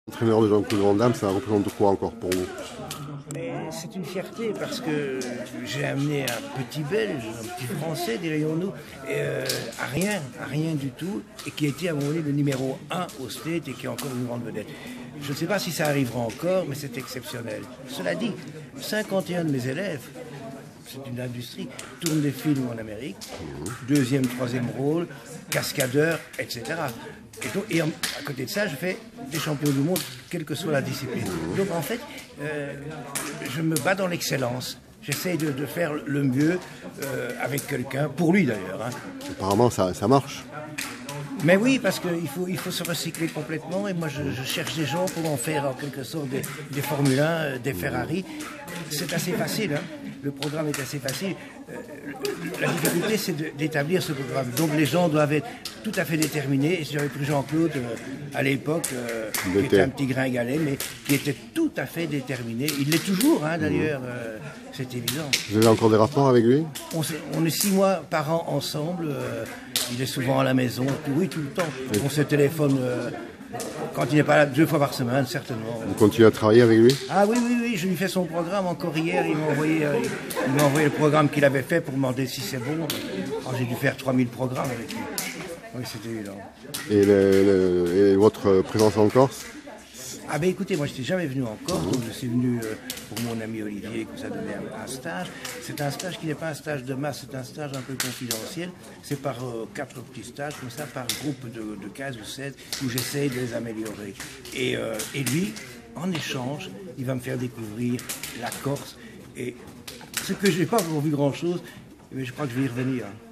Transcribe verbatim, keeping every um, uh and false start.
Entraîneur de Jean-Claude Van Damme, ça représente quoi encore pour vous? Mais c'est une fierté parce que j'ai amené un petit Belge, un petit Français, dirions-nous, euh, à rien, à rien du tout, et qui a été à un moment donné le numéro un au State et qui est encore une grande vedette. Je ne sais pas si ça arrivera encore, mais c'est exceptionnel. Cela dit, cinquante et un de mes élèves, c'est une industrie, tournent des films en Amérique, deuxième, troisième rôle, cascadeur, et cetera. Et, donc, et en, à côté de ça, je fais des champions du monde, quelle que soit la discipline. Donc en fait, euh, je me bats dans l'excellence. J'essaye de, de faire le mieux euh, avec quelqu'un, pour lui d'ailleurs. Hein. Apparemment, ça, ça marche. Mais oui, parce qu'il faut, il faut se recycler complètement. Et moi, je, je cherche des gens pour en faire en quelque sorte des, des Formule un, des Ferrari. C'est assez facile. Hein. Le programme est assez facile. Euh, la difficulté, c'est d'établir ce programme. Donc les gens doivent être tout à fait déterminés. Et j'avais pris Jean-Claude euh, à l'époque, euh, qui était un petit gringalet, mais qui était tout à fait déterminé. Il l'est toujours, hein, d'ailleurs. Euh, c'est évident. Vous avez encore des rapports avec lui? on, est, on est six mois par an ensemble. Euh, il est souvent à la maison. Tout, oui, tout le temps. Oui. On se téléphone euh, quand il n'est pas là, deux fois par semaine, certainement. Vous continuez à travailler avec lui? Ah oui, oui, oui. Je lui fais son programme. Encore hier, il m'a envoyé, euh, il m'a envoyé le programme qu'il avait fait pour demander si c'est bon. Oh, j'ai dû faire trois mille programmes avec lui. Oui, c'était évident. Et, le, le, et votre présence en Corse? Ah ben écoutez, moi je n'étais jamais venu en Corse, donc je suis venu euh, pour mon ami Olivier qui nous a donné un, un stage. C'est un stage qui n'est pas un stage de masse, c'est un stage un peu confidentiel. C'est par euh, quatre petits stages, comme ça, par groupe de, de quinze ou seize, où j'essaye de les améliorer. Et, euh, et lui, en échange, il va me faire découvrir la Corse. Et ce que je n'ai pas encore vu grand-chose, mais je crois que je vais y revenir.